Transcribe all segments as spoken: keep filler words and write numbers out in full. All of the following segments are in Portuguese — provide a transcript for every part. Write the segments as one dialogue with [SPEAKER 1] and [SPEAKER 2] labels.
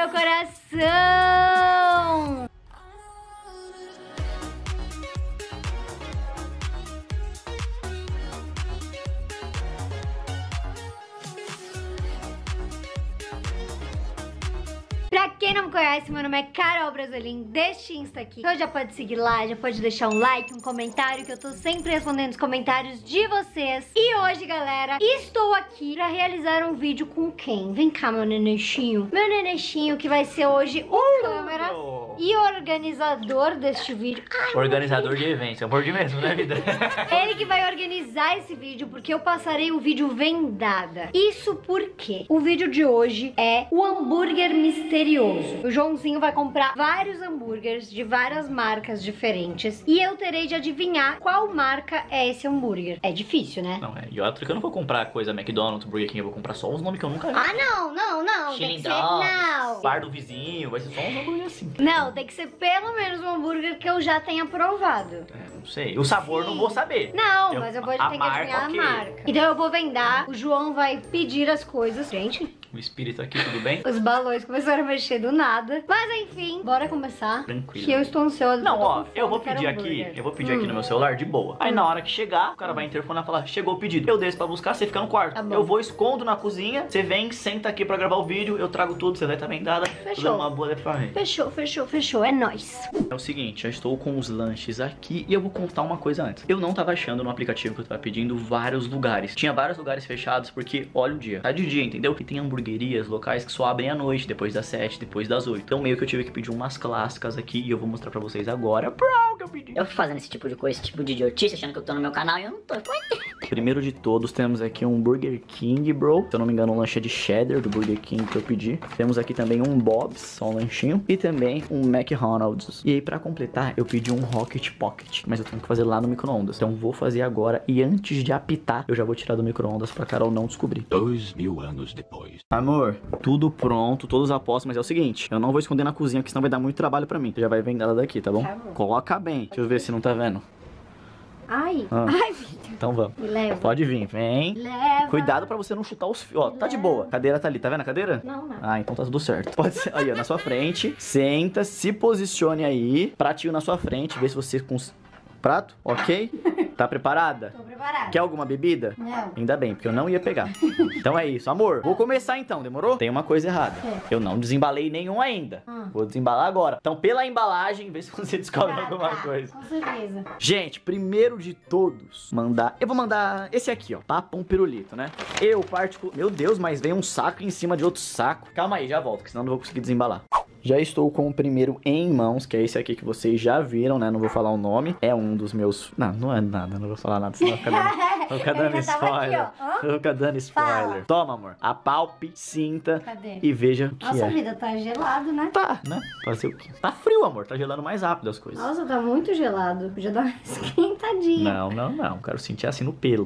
[SPEAKER 1] meu coração! Pra quem não me conhece, meu nome é Carol Brasolim, deste Insta aqui. Então já pode seguir lá, já pode deixar um like, um comentário, que eu tô sempre respondendo os comentários de vocês. E hoje, galera, estou aqui pra realizar um vídeo com quem? Vem cá, meu nenechinho. Meu nenechinho, que vai ser hoje o uh, câmera e organizador deste vídeo. Ai,
[SPEAKER 2] organizador de eventos, é amor de mesmo, né, vida?
[SPEAKER 1] Ele que vai organizar esse vídeo, porque eu passarei o vídeo vendada. Isso porque o vídeo de hoje é o hambúrguer misterioso. O Joãozinho vai comprar vários hambúrgueres de várias marcas diferentes e eu terei de adivinhar qual marca é esse hambúrguer. É difícil, né?
[SPEAKER 2] Não, é. E outra que eu não vou comprar coisa McDonald's, Burger King, eu vou comprar só os nomes que eu nunca vi.
[SPEAKER 1] Ah, não, não, não. Tem que ser, não.
[SPEAKER 2] Bar do vizinho, vai ser só uns hambúrguer assim.
[SPEAKER 1] Não, tem que ser pelo menos um hambúrguer que eu já tenha provado.
[SPEAKER 2] É, não sei. O sabor Sim. não vou saber.
[SPEAKER 1] Não,
[SPEAKER 2] eu,
[SPEAKER 1] mas eu vou ter que
[SPEAKER 2] marca,
[SPEAKER 1] adivinhar
[SPEAKER 2] okay.
[SPEAKER 1] a marca. Então eu vou vendar, o João vai pedir as coisas. Gente...
[SPEAKER 2] O espírito aqui, tudo bem?
[SPEAKER 1] Os balões começaram a mexer do nada. Mas enfim, bora começar.
[SPEAKER 2] Tranquilo.
[SPEAKER 1] Que eu estou ansiosa.
[SPEAKER 2] Não,
[SPEAKER 1] eu
[SPEAKER 2] ó, eu vou pedir aqui, eu vou pedir hum. aqui no meu celular de boa. Aí hum. na hora que chegar, o cara vai interfonar e falar, chegou o pedido. Eu desço pra buscar, você fica no quarto. Tá eu vou, escondo na cozinha, você vem, senta aqui pra gravar o vídeo, eu trago tudo, você vai estar vendada.
[SPEAKER 1] Fechou.
[SPEAKER 2] Uma boa pra mim.
[SPEAKER 1] Fechou, fechou, fechou, é nóis.
[SPEAKER 2] É o seguinte, já estou com os lanches aqui e eu vou contar uma coisa antes. Eu não tava achando no aplicativo que eu tava pedindo vários lugares. Tinha vários lugares fechados porque, olha o dia, tá de dia, entendeu? E tem hamburguerias locais que só abrem à noite, depois das sete, depois das oito. Então meio que eu tive que pedir umas clássicas aqui e eu vou mostrar pra vocês agora qual que eu pedi.
[SPEAKER 3] Eu fui fazendo esse tipo de coisa, esse tipo de idiotice, achando que eu tô no meu canal e eu não tô.
[SPEAKER 2] Primeiro de todos, temos aqui um Burger King, bro. Se eu não me engano, um lanche de cheddar do Burger King que eu pedi. Temos aqui também um Bob's, só um lanchinho. E também um McDonald's. E aí, pra completar, eu pedi um Rocket Pocket. Mas eu tenho que fazer lá no micro-ondas. Então vou fazer agora. E antes de apitar, eu já vou tirar do micro-ondas pra Carol não descobrir.
[SPEAKER 4] Dois mil anos depois.
[SPEAKER 2] Amor, tudo pronto, todos apostos. Mas é o seguinte, eu não vou esconder na cozinha, porque senão vai dar muito trabalho pra mim. Você já vai vender ela daqui, tá bom? Tá bom. Coloca bem. Deixa eu ver se não tá vendo.
[SPEAKER 1] Ai,
[SPEAKER 2] ah.
[SPEAKER 1] ai, Vitor.
[SPEAKER 2] Então vamos.
[SPEAKER 1] Me leva.
[SPEAKER 2] Pode vir, vem.
[SPEAKER 1] Leva.
[SPEAKER 2] Cuidado pra você não chutar os fios. Ó, tá de boa. A cadeira tá ali, tá vendo a cadeira?
[SPEAKER 1] Não, não.
[SPEAKER 2] Ah, então tá tudo certo. Pode ser. Aí, ó, na sua frente. Senta, se posicione aí. Pratinho na sua frente, vê se você com prato, ok? Tá preparada?
[SPEAKER 1] Tô preparada.
[SPEAKER 2] Quer alguma bebida?
[SPEAKER 1] Não.
[SPEAKER 2] Ainda bem, porque eu não ia pegar. Então é isso, amor. Vou começar então, demorou? Tem uma coisa errada.
[SPEAKER 1] É.
[SPEAKER 2] Eu não desembalei nenhum ainda.
[SPEAKER 1] Hum.
[SPEAKER 2] Vou desembalar agora. Então, pela embalagem, vê se você descobre
[SPEAKER 1] Tá,
[SPEAKER 2] alguma
[SPEAKER 1] tá,
[SPEAKER 2] coisa.
[SPEAKER 1] com certeza.
[SPEAKER 2] Gente, primeiro de todos, mandar... Eu vou mandar esse aqui, ó. Papão pirulito, né? Eu, particular... Meu Deus, mas veio um saco em cima de outro saco. Calma aí, já volto, porque senão não vou conseguir desembalar. Já estou com o primeiro em mãos, que é esse aqui que vocês já viram, né? Não vou falar o nome. É um dos meus... Não, não é nada. Não vou falar nada, senão vai ficar dando, vou ficar dando spoiler. Aqui, ó. Vou ficar dando spoiler. Fala. Toma, amor. Apalpe, sinta. Cadê? E veja o que
[SPEAKER 1] Nossa,
[SPEAKER 2] é.
[SPEAKER 1] Nossa, vida, tá gelado, né?
[SPEAKER 2] Tá, né? Fazer o quê? Tá frio, amor. Tá gelando mais rápido as coisas.
[SPEAKER 1] Nossa, tá muito gelado. Podia dar uma esquentadinha.
[SPEAKER 2] Não, não, não. Quero sentir assim no pelo.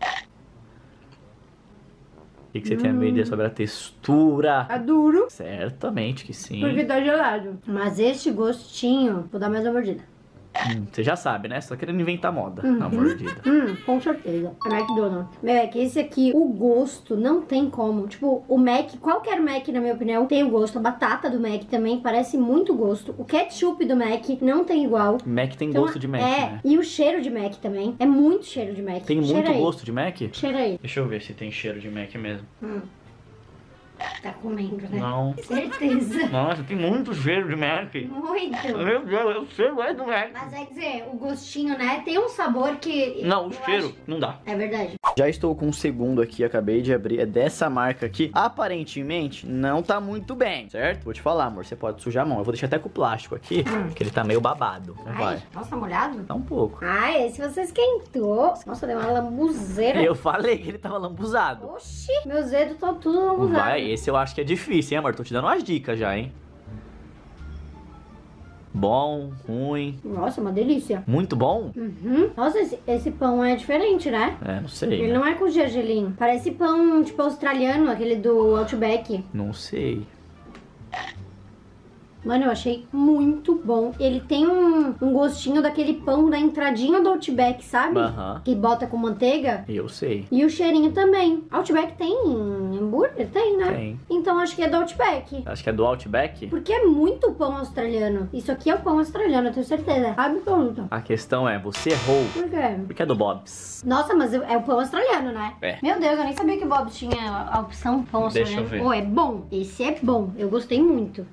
[SPEAKER 2] O que, que você hum. tem a me dizer sobre a textura?
[SPEAKER 1] É duro.
[SPEAKER 2] Certamente que sim.
[SPEAKER 1] Porque tá gelado. Mas este gostinho, vou dar mais uma mordida.
[SPEAKER 2] Hum, você já sabe, né? Você tá querendo inventar moda.
[SPEAKER 1] Uhum.
[SPEAKER 2] A mordida.
[SPEAKER 1] Hum, com certeza. É McDonald's. Meu, é que esse aqui, o gosto não tem como. Tipo, o Mac, qualquer Mac, na minha opinião, tem o gosto. A batata do Mac também parece muito gosto. O ketchup do Mac não tem igual.
[SPEAKER 2] Mac tem
[SPEAKER 1] então,
[SPEAKER 2] gosto de Mac,
[SPEAKER 1] é,
[SPEAKER 2] né?
[SPEAKER 1] E o cheiro de Mac também. É muito cheiro de Mac.
[SPEAKER 2] Tem
[SPEAKER 1] Cheira
[SPEAKER 2] muito
[SPEAKER 1] aí.
[SPEAKER 2] gosto de Mac?
[SPEAKER 1] Cheira aí.
[SPEAKER 2] Deixa eu ver se tem cheiro de Mac mesmo.
[SPEAKER 1] Hum. Tá comendo, né?
[SPEAKER 2] Não.
[SPEAKER 1] Certeza.
[SPEAKER 2] Nossa, tem muito cheiro de Mac.
[SPEAKER 1] Muito.
[SPEAKER 2] Meu Deus, eu sei, é do Mac.
[SPEAKER 1] Mas é dizer, o gostinho, né? Tem um sabor que...
[SPEAKER 2] Não, o
[SPEAKER 1] eu
[SPEAKER 2] cheiro,
[SPEAKER 1] acho...
[SPEAKER 2] não dá.
[SPEAKER 1] É verdade.
[SPEAKER 2] Já estou com um segundo aqui, acabei de abrir. É dessa marca aqui. Aparentemente, não tá muito bem, certo? Vou te falar, amor, você pode sujar a mão. Eu vou deixar até com o plástico aqui, hum. porque ele tá meio babado. Não
[SPEAKER 1] Ai,
[SPEAKER 2] vai.
[SPEAKER 1] Nossa, tá molhado?
[SPEAKER 2] Tá um pouco.
[SPEAKER 1] Ai, esse você esquentou. Nossa, deu uma lambuzeira.
[SPEAKER 2] Eu falei que ele tava lambuzado.
[SPEAKER 1] Oxi, meus dedos estão tudo lambuzados.
[SPEAKER 2] Vai, esse eu acho que é difícil, hein, amor? Tô te dando umas dicas já, hein? Bom, ruim.
[SPEAKER 1] Nossa, uma delícia.
[SPEAKER 2] Muito bom?
[SPEAKER 1] Uhum. Nossa, esse, esse pão é diferente, né?
[SPEAKER 2] É, não sei.
[SPEAKER 1] Ele
[SPEAKER 2] né?
[SPEAKER 1] não é com gergelim. Parece pão, tipo, australiano, aquele do Outback.
[SPEAKER 2] Não sei.
[SPEAKER 1] Mano, eu achei muito bom. Ele tem um, um gostinho daquele pão da entradinha do Outback, sabe?
[SPEAKER 2] Aham.
[SPEAKER 1] Que bota com manteiga.
[SPEAKER 2] Eu sei.
[SPEAKER 1] E o cheirinho também. Outback tem hambúrguer? Tem, né?
[SPEAKER 2] Tem.
[SPEAKER 1] Então acho que é do Outback.
[SPEAKER 2] Acho que é do Outback.
[SPEAKER 1] Porque é muito pão australiano. Isso aqui é o pão australiano, eu tenho certeza. Absoluta.
[SPEAKER 2] A questão é, você errou.
[SPEAKER 1] Por quê?
[SPEAKER 2] Porque é do Bob's.
[SPEAKER 1] Nossa, mas é o pão australiano, né?
[SPEAKER 2] É.
[SPEAKER 1] Meu Deus, eu nem sabia que o Bob tinha a opção pão
[SPEAKER 2] Deixa eu
[SPEAKER 1] australiano.
[SPEAKER 2] ver.
[SPEAKER 1] Pô, é bom. Esse é bom. Eu gostei muito.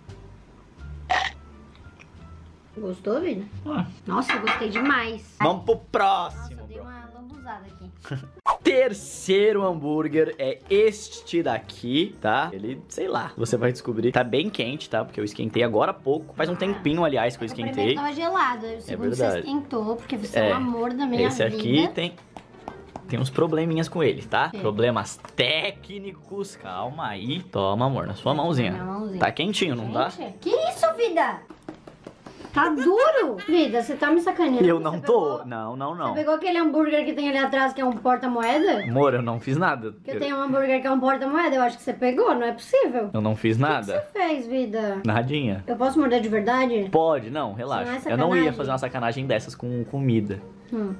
[SPEAKER 1] Gostou, Vini?
[SPEAKER 2] Ah.
[SPEAKER 1] Nossa, eu gostei demais.
[SPEAKER 2] Vamos pro próximo.
[SPEAKER 1] Nossa, dei uma lambuzada aqui.
[SPEAKER 2] Terceiro hambúrguer é este daqui, tá? Ele, sei lá, você vai descobrir. Tá bem quente, tá? Porque eu esquentei agora há pouco. Faz um tempinho, aliás, que eu
[SPEAKER 1] O primeiro
[SPEAKER 2] esquentei.
[SPEAKER 1] tava gelado. O segundo você
[SPEAKER 2] verdade.
[SPEAKER 1] esquentou, porque você é,
[SPEAKER 2] É,
[SPEAKER 1] o amor da minha
[SPEAKER 2] Esse
[SPEAKER 1] vida.
[SPEAKER 2] aqui tem... Tem uns probleminhas com ele, tá?
[SPEAKER 1] Sim.
[SPEAKER 2] Problemas técnicos. Calma aí. Toma, amor, na sua mãozinha.
[SPEAKER 1] Na minha mãozinha.
[SPEAKER 2] Tá quentinho, não tá?
[SPEAKER 1] Gente, que isso, vida? Tá duro? Vida, você tá me sacaneando.
[SPEAKER 2] Eu
[SPEAKER 1] Você
[SPEAKER 2] não
[SPEAKER 1] pegou-
[SPEAKER 2] tô. Não, não,
[SPEAKER 1] Você
[SPEAKER 2] não.
[SPEAKER 1] pegou aquele hambúrguer que tem ali atrás, que é um porta-moeda?
[SPEAKER 2] Amor, eu não fiz nada.
[SPEAKER 1] Que eu tenho um hambúrguer que é um porta-moeda, eu acho que você pegou, não é possível.
[SPEAKER 2] Eu não fiz
[SPEAKER 1] O que
[SPEAKER 2] nada.
[SPEAKER 1] você fez, vida?
[SPEAKER 2] Nadinha.
[SPEAKER 1] Eu posso morder de verdade?
[SPEAKER 2] Pode, não,
[SPEAKER 1] Não
[SPEAKER 2] relaxa.
[SPEAKER 1] é
[SPEAKER 2] eu não ia
[SPEAKER 1] sacanagem?
[SPEAKER 2] fazer uma sacanagem dessas com comida.
[SPEAKER 1] Hum.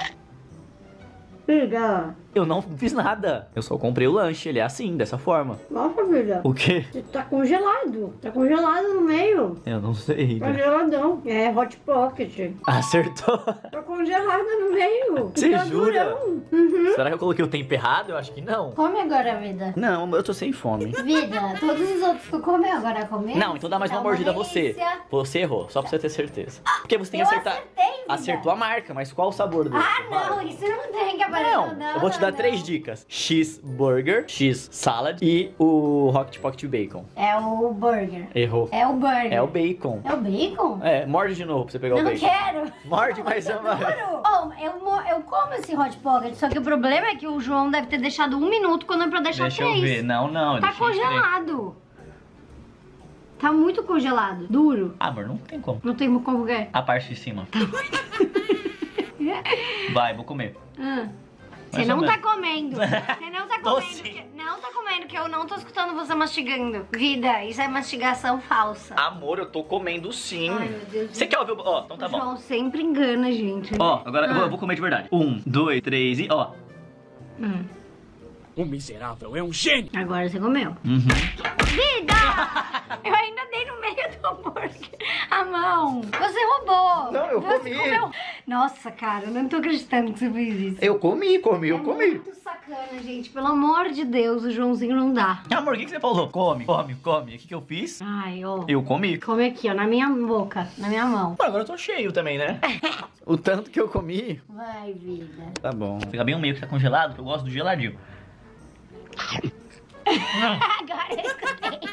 [SPEAKER 1] Vida.
[SPEAKER 2] Eu não fiz nada. Eu só comprei o lanche, ele é assim, dessa forma.
[SPEAKER 1] Nossa, vida.
[SPEAKER 2] O quê?
[SPEAKER 1] Você tá congelado. Tá congelado no meio.
[SPEAKER 2] Eu não sei.
[SPEAKER 1] Tá geladão. É Hot Pocket.
[SPEAKER 2] Acertou.
[SPEAKER 1] Tá congelada no meio.
[SPEAKER 2] Você
[SPEAKER 1] Tá
[SPEAKER 2] jura?
[SPEAKER 1] durão. Uhum.
[SPEAKER 2] Será que eu coloquei o tempo errado? Eu acho que não.
[SPEAKER 1] Come agora, vida.
[SPEAKER 2] Não, eu tô sem fome.
[SPEAKER 1] Vida, todos os outros tu comeu, agora comer?
[SPEAKER 2] Não, então dá mais
[SPEAKER 1] Tá
[SPEAKER 2] uma mordida a você.
[SPEAKER 1] delícia.
[SPEAKER 2] Você errou, só pra você ter certeza. Porque você tem que
[SPEAKER 1] Eu
[SPEAKER 2] acertar.
[SPEAKER 1] acertei, vida.
[SPEAKER 2] Acertou a marca, mas qual o sabor dele?
[SPEAKER 1] Ah, não, isso não tem que aparecer.
[SPEAKER 2] Não, eu vou te dar
[SPEAKER 1] não.
[SPEAKER 2] três dicas: X-burger, X-salad e o Rocket Pocket Bacon.
[SPEAKER 1] É o burger.
[SPEAKER 2] Errou.
[SPEAKER 1] É o burger.
[SPEAKER 2] É o bacon.
[SPEAKER 1] É o bacon?
[SPEAKER 2] É, morde de novo pra você pegar o
[SPEAKER 1] Não
[SPEAKER 2] bacon.
[SPEAKER 1] quero.
[SPEAKER 2] Morde mais uma vez.
[SPEAKER 1] Juro. Oh, eu, mo- eu como esse Hot Pocket, só que o problema é que o João deve ter deixado um minuto quando é pra deixar
[SPEAKER 2] Deixa
[SPEAKER 1] três.
[SPEAKER 2] eu ver. Não, não.
[SPEAKER 1] Tá
[SPEAKER 2] deixa eu ver.
[SPEAKER 1] congelado. Tá muito congelado. Duro.
[SPEAKER 2] Ah, amor, não tem como.
[SPEAKER 1] Não tem como ver.
[SPEAKER 2] A parte de cima. Vai, vou comer.
[SPEAKER 1] Ah.
[SPEAKER 2] Mais
[SPEAKER 1] Você
[SPEAKER 2] ou
[SPEAKER 1] não tá
[SPEAKER 2] menos.
[SPEAKER 1] comendo. Você não tá
[SPEAKER 2] Tô
[SPEAKER 1] comendo.
[SPEAKER 2] sim.
[SPEAKER 1] que- Não tá comendo, que eu não tô escutando você mastigando. Vida, isso é mastigação falsa.
[SPEAKER 2] Amor, eu tô comendo sim.
[SPEAKER 1] Ai, meu Deus.
[SPEAKER 2] Você quer ouvir o... Ó, então tá
[SPEAKER 1] O
[SPEAKER 2] bom.
[SPEAKER 1] João sempre engana a gente.
[SPEAKER 2] Ó, agora eu vou-
[SPEAKER 1] Ah.
[SPEAKER 2] eu vou comer de verdade. Um, dois, três e... Ó.
[SPEAKER 1] Hum.
[SPEAKER 5] O miserável é um gênio!
[SPEAKER 1] Agora você comeu.
[SPEAKER 2] Uhum.
[SPEAKER 1] Vida! Eu ainda dei no meio do hambúrguer. A mão. Você roubou.
[SPEAKER 2] Não, eu
[SPEAKER 1] Você
[SPEAKER 2] comi.
[SPEAKER 1] comeu. Nossa, cara, eu não tô acreditando que você fez isso.
[SPEAKER 2] Eu comi, comi, eu
[SPEAKER 1] é
[SPEAKER 2] comi.
[SPEAKER 1] muito sacana, gente. Pelo amor de Deus, o Joãozinho não dá.
[SPEAKER 2] Amor, o que, que você falou? Come, come, come. O que, que eu fiz?
[SPEAKER 1] Ai, ó.
[SPEAKER 2] Eu comi.
[SPEAKER 1] Come aqui, ó, na minha boca, na minha mão.
[SPEAKER 2] Pô, agora eu tô cheio também, né? O tanto que eu comi.
[SPEAKER 1] Vai, vida.
[SPEAKER 2] Tá bom. Fica bem o meio que tá congelado, que eu gosto do geladinho.
[SPEAKER 1] Agora eu escutei.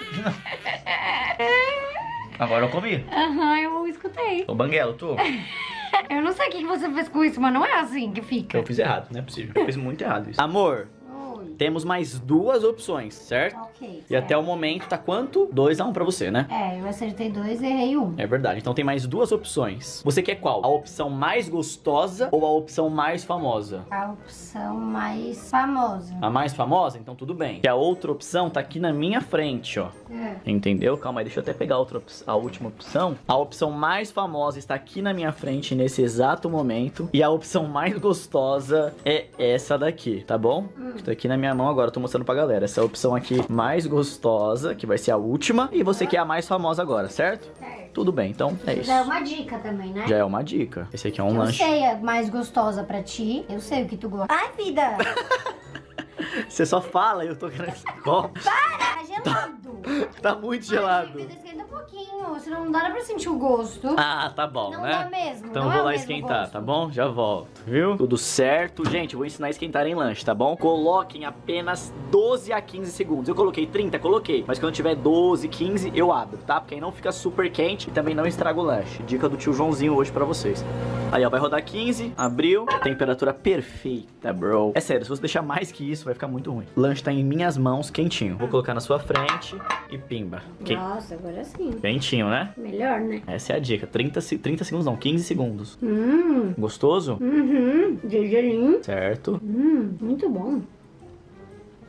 [SPEAKER 2] Agora eu comi.
[SPEAKER 1] Aham, eu escutei.
[SPEAKER 2] Tô banguelo, tô.
[SPEAKER 1] Eu não sei o que que você fez com isso, mas não é assim que fica.
[SPEAKER 2] Eu fiz errado, não é possível. Eu fiz muito errado isso. Amor,
[SPEAKER 1] Oi.
[SPEAKER 2] temos mais duas opções, certo?
[SPEAKER 1] Ok.
[SPEAKER 2] E até o momento tá quanto? dois a um pra você, né?
[SPEAKER 1] É, eu acertei dois e errei um.
[SPEAKER 2] É verdade. Então tem mais duas opções. Você quer qual? A opção mais gostosa ou a opção mais famosa?
[SPEAKER 1] A opção mais famosa.
[SPEAKER 2] A mais famosa? Então tudo bem. Que a outra opção tá aqui na minha frente, ó.
[SPEAKER 1] É.
[SPEAKER 2] Entendeu? Calma aí, deixa eu até pegar a, outra, op- a última opção. A opção mais famosa está aqui na minha frente nesse exato momento. E a opção mais gostosa é essa daqui, tá bom?
[SPEAKER 1] Hum.
[SPEAKER 2] Está aqui na minha mão agora, eu tô mostrando pra galera. Essa opção aqui mais gostosa, que vai ser a última. E você quer a mais famosa agora, certo?
[SPEAKER 1] Certo.
[SPEAKER 2] Tudo bem, então é
[SPEAKER 1] Isso
[SPEAKER 2] isso.
[SPEAKER 1] já é uma dica também, né?
[SPEAKER 2] Já é uma dica. Esse aqui é um
[SPEAKER 1] eu
[SPEAKER 2] lanche.
[SPEAKER 1] sei a mais gostosa pra ti. Eu sei o que tu gosta. Ai, vida!
[SPEAKER 2] Você só fala e eu tô querendo que você come.
[SPEAKER 1] Tá gelado.
[SPEAKER 2] Tá muito
[SPEAKER 1] Ai,
[SPEAKER 2] gelado.
[SPEAKER 1] vida, esquenta um pouquinho. Senão não dá pra sentir o gosto.
[SPEAKER 2] Ah, tá bom,
[SPEAKER 1] Não
[SPEAKER 2] né?
[SPEAKER 1] dá mesmo,
[SPEAKER 2] Então
[SPEAKER 1] não
[SPEAKER 2] eu vou
[SPEAKER 1] é o
[SPEAKER 2] lá
[SPEAKER 1] mesmo
[SPEAKER 2] esquentar,
[SPEAKER 1] gosto.
[SPEAKER 2] tá bom? Já volto, viu? Tudo certo. Gente, eu vou ensinar a esquentar em lanche, tá bom? Coloquem apenas doze a quinze segundos. Eu coloquei trinta? Coloquei. Mas quando tiver doze, quinze, eu abro, tá? Porque aí não fica super quente e também não estraga o lanche. Dica do tio Joãozinho hoje pra vocês. Aí, ó, vai rodar quinze, abriu. Temperatura perfeita, bro. É sério, se você deixar mais que isso, vai ficar muito ruim. O lanche tá em minhas mãos, quentinho. Vou colocar na sua frente e pimba. Quen-
[SPEAKER 1] Nossa, agora sim.
[SPEAKER 2] Quentinho, né?
[SPEAKER 1] Melhor, né?
[SPEAKER 2] Essa é a dica. trinta, se- trinta segundos não, quinze segundos.
[SPEAKER 1] Hum.
[SPEAKER 2] Gostoso?
[SPEAKER 1] Uhum. Gergelim.
[SPEAKER 2] Certo.
[SPEAKER 1] Hum. Muito bom.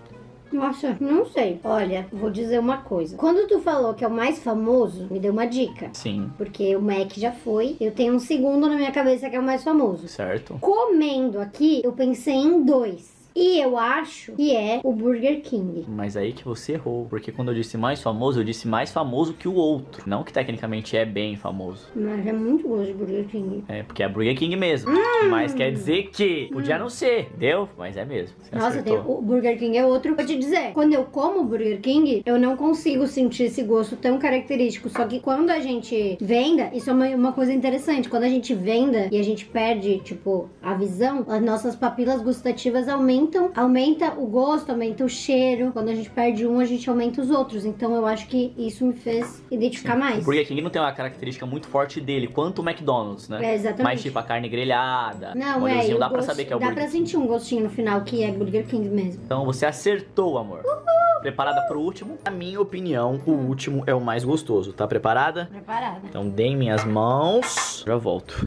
[SPEAKER 1] Nossa, não sei. Olha, vou dizer uma coisa. Quando tu falou que é o mais famoso, me deu uma dica.
[SPEAKER 2] Sim.
[SPEAKER 1] Porque o Mac já foi. Eu tenho um segundo na minha cabeça que é o mais famoso.
[SPEAKER 2] Certo.
[SPEAKER 1] Comendo aqui, eu pensei em dois. E eu acho que é o Burger King.
[SPEAKER 2] Mas aí que você errou. Porque quando eu disse mais famoso, eu disse mais famoso que o outro. Não que tecnicamente é bem famoso.
[SPEAKER 1] Mas é muito gosto de Burger King.
[SPEAKER 2] É, porque é Burger King mesmo. Hum. Mas quer dizer que podia hum. não ser, entendeu? Mas é mesmo. Você
[SPEAKER 1] Nossa, tem, o Burger King é outro. Vou te dizer, quando eu como Burger King, eu não consigo sentir esse gosto tão característico. Só que quando a gente venda, isso é uma, uma coisa interessante. Quando a gente venda e a gente perde, tipo, a visão, as nossas papilas gustativas aumentam. Aumenta o gosto, aumenta o cheiro. Quando a gente perde um, a gente aumenta os outros. Então eu acho que isso me fez identificar mais.
[SPEAKER 2] O Burger King não tem uma característica muito forte dele, quanto o McDonald's, né?
[SPEAKER 1] É, exatamente.
[SPEAKER 2] Mais tipo a carne grelhada.
[SPEAKER 1] Não, é,
[SPEAKER 2] dá
[SPEAKER 1] gosto,
[SPEAKER 2] pra saber que é o
[SPEAKER 1] dá
[SPEAKER 2] Burger
[SPEAKER 1] pra
[SPEAKER 2] King.
[SPEAKER 1] sentir um gostinho no final que é Burger King mesmo.
[SPEAKER 2] Então você acertou, amor. Uhul. Preparada pro último? Na minha opinião, o último é o mais gostoso. Tá preparada?
[SPEAKER 1] Preparada.
[SPEAKER 2] Então deem minhas mãos. Já volto.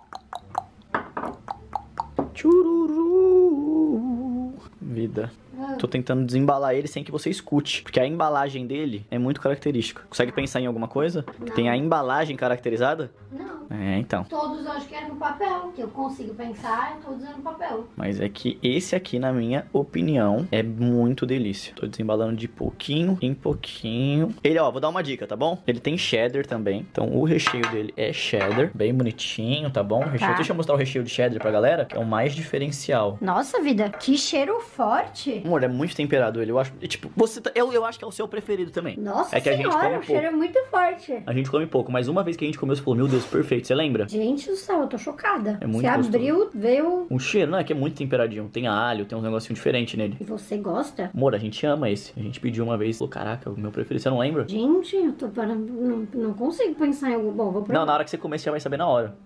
[SPEAKER 2] Chururu. Vida. Tô tentando desembalar ele sem que você escute. Porque a embalagem dele é muito característica. Consegue pensar em alguma coisa? Que tem a embalagem caracterizada?
[SPEAKER 1] Não.
[SPEAKER 2] É, então.
[SPEAKER 1] Todos eu acho que é no papel. Que eu consigo pensar, todos é no papel.
[SPEAKER 2] Mas é que esse aqui, na minha opinião, é muito delícia. Tô desembalando de pouquinho em pouquinho. Ele, ó, vou dar uma dica, tá bom? Ele tem cheddar também. Então o recheio dele é cheddar. Bem bonitinho, tá bom? O recheio.
[SPEAKER 1] Tá.
[SPEAKER 2] Deixa eu mostrar o recheio de cheddar pra galera, que é o mais diferencial.
[SPEAKER 1] Nossa, vida, que cheiro forte.
[SPEAKER 2] Amor, é muito temperado ele. Eu acho. E, tipo, você tá, eu, eu acho que é o seu preferido também.
[SPEAKER 1] Nossa
[SPEAKER 2] é que a gente
[SPEAKER 1] senhora,
[SPEAKER 2] come
[SPEAKER 1] o
[SPEAKER 2] pouco.
[SPEAKER 1] cheiro é muito forte.
[SPEAKER 2] A gente come pouco, mas uma vez que a gente comeu, você falou, meu Deus, perfeito. Você lembra?
[SPEAKER 1] Gente do céu, eu tô chocada.
[SPEAKER 2] É muito
[SPEAKER 1] Você
[SPEAKER 2] gostoso.
[SPEAKER 1] abriu, veio...
[SPEAKER 2] O cheiro, não é que é muito temperadinho. Tem alho, tem uns negocinhos diferentes nele.
[SPEAKER 1] E você gosta?
[SPEAKER 2] Amor, a gente ama esse. A gente pediu uma vez. Falou, caraca, o meu preferido. Você não lembra?
[SPEAKER 1] Gente, eu tô parando... Não, não consigo pensar em algo bom. Vou provar.
[SPEAKER 2] Não, na hora que você comer, você já vai saber na hora.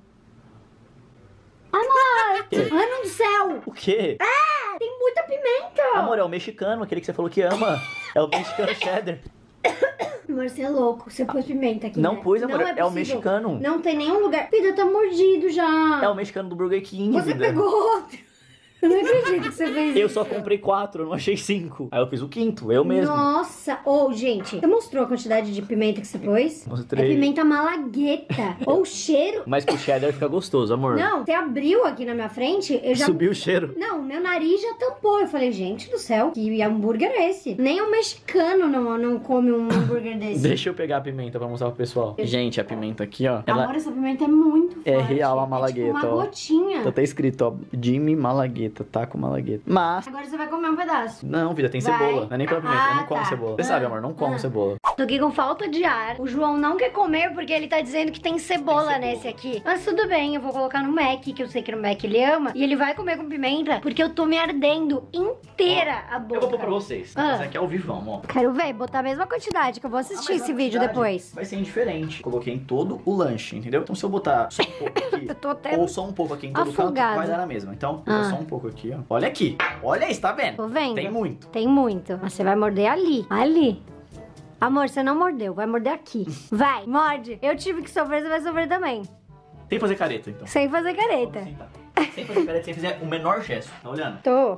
[SPEAKER 1] Amor! Mano do céu!
[SPEAKER 2] O quê?
[SPEAKER 1] Ah, tem muita pimenta!
[SPEAKER 2] Amor, é o mexicano, aquele que você falou que ama. É o mexicano cheddar.
[SPEAKER 1] Amor, você é louco. Você pôs pimenta aqui,
[SPEAKER 2] Não
[SPEAKER 1] né?
[SPEAKER 2] pôs, amor.
[SPEAKER 1] Não
[SPEAKER 2] É,
[SPEAKER 1] é
[SPEAKER 2] o
[SPEAKER 1] possível.
[SPEAKER 2] mexicano.
[SPEAKER 1] Não tem nenhum lugar. Vida, tá mordido já.
[SPEAKER 2] É o mexicano do Burger King,
[SPEAKER 1] Você
[SPEAKER 2] vida.
[SPEAKER 1] pegou outro. Eu não acredito que você fez
[SPEAKER 2] Eu
[SPEAKER 1] isso.
[SPEAKER 2] só comprei quatro, eu não achei cinco. Aí eu fiz o quinto, eu mesmo.
[SPEAKER 1] Nossa, ou oh, gente, você mostrou a quantidade de pimenta que você pôs?
[SPEAKER 2] Mostrei.
[SPEAKER 1] É pimenta malagueta. Ou o cheiro.
[SPEAKER 2] Mas com cheddar fica gostoso, amor.
[SPEAKER 1] Não, você abriu aqui na minha frente, eu já.
[SPEAKER 2] Subiu o cheiro.
[SPEAKER 1] Não, meu nariz já tampou. Eu falei, gente do céu, que hambúrguer é esse? Nem um mexicano não, não come um hambúrguer desse.
[SPEAKER 2] Deixa eu pegar a pimenta pra mostrar pro pessoal. Gente, a pimenta aqui, ó. Ela
[SPEAKER 1] Amor, essa pimenta é muito forte.
[SPEAKER 2] é real a malagueta,
[SPEAKER 1] é tipo uma
[SPEAKER 2] ó.
[SPEAKER 1] gotinha.
[SPEAKER 2] Tá até escrito, ó. Jimmy Malagueta, tá com Malagueta. Mas...
[SPEAKER 1] Agora você vai comer um pedaço.
[SPEAKER 2] Não, vida, tem
[SPEAKER 1] Vai.
[SPEAKER 2] cebola. Não é nem pela pimenta, eu
[SPEAKER 1] Ah,
[SPEAKER 2] não como
[SPEAKER 1] tá.
[SPEAKER 2] cebola. Você
[SPEAKER 1] Ah.
[SPEAKER 2] sabe, amor, não como
[SPEAKER 1] Ah.
[SPEAKER 2] cebola.
[SPEAKER 1] Tô aqui com falta de ar. O João não quer comer porque ele tá dizendo que tem cebola,
[SPEAKER 2] cebola.
[SPEAKER 1] nesse aqui. Mas tudo bem, eu vou colocar no Mac, que eu sei que no Mac ele ama. E ele vai comer com pimenta porque eu tô me ardendo inteira a boca.
[SPEAKER 2] Eu vou pôr pra vocês.
[SPEAKER 1] Ah.
[SPEAKER 2] Mas aqui é ao vivão, ó.
[SPEAKER 1] Quero ver, botar a mesma quantidade, que eu vou assistir
[SPEAKER 2] Ah, mas
[SPEAKER 1] esse
[SPEAKER 2] a
[SPEAKER 1] vídeo
[SPEAKER 2] quantidade
[SPEAKER 1] depois.
[SPEAKER 2] Vai ser indiferente. Coloquei em todo o lanche, entendeu? Então se eu botar só um pouco aqui,
[SPEAKER 1] Eu tô até
[SPEAKER 2] ou só um pouco aqui em todo
[SPEAKER 1] afogada.
[SPEAKER 2] canto, vai dar na mesma. Então,
[SPEAKER 1] Ah.
[SPEAKER 2] só um pouco aqui, ó. Olha aqui. Olha isso, tá vendo?
[SPEAKER 1] Tô vendo.
[SPEAKER 2] Tem muito.
[SPEAKER 1] Tem muito. Mas você vai morder ali. Ali. Amor, você não mordeu. Vai morder aqui. Vai, morde. Eu tive que sofrer, você vai sofrer também.
[SPEAKER 2] Tem que fazer careta, então.
[SPEAKER 1] Sem fazer careta.
[SPEAKER 2] Vamos sentar. Sem fazer careta, sem fazer o menor gesto. Tá olhando?
[SPEAKER 1] Tô.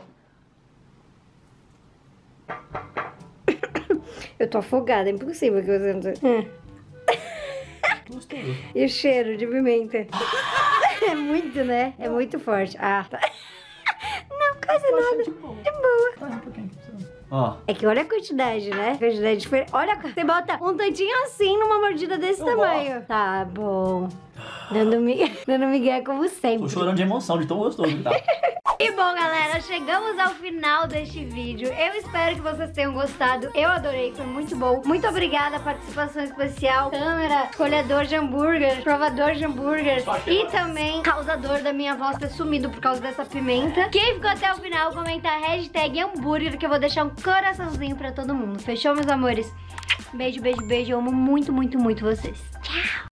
[SPEAKER 1] Eu tô afogada, é impossível que você não... Hum.
[SPEAKER 2] Gostoso.
[SPEAKER 1] E o cheiro de pimenta? É muito, né? É muito forte. Ah, tá. Não, quase nada. De boa.
[SPEAKER 2] Ah, um pouquinho. Ó.
[SPEAKER 1] É que olha a quantidade, né? A quantidade diferente. Olha, você bota um tantinho assim numa mordida desse
[SPEAKER 2] Eu
[SPEAKER 1] tamanho. Tá bom. Dando migué, dando migué como
[SPEAKER 2] Tô
[SPEAKER 1] sempre.
[SPEAKER 2] chorando de emoção, de tão gostoso que tá.
[SPEAKER 1] E bom, galera, chegamos ao final deste vídeo. Eu espero que vocês tenham gostado. Eu adorei, foi muito bom. Muito obrigada, participação especial, câmera, escolhedor de hambúrguer, provador de hambúrguer e também causador da minha voz ter sumido por causa dessa pimenta. Quem ficou até o final, comenta a hashtag hambúrguer que eu vou deixar um coraçãozinho pra todo mundo. Fechou, meus amores? Beijo, beijo, beijo. Eu amo muito, muito, muito vocês. Tchau!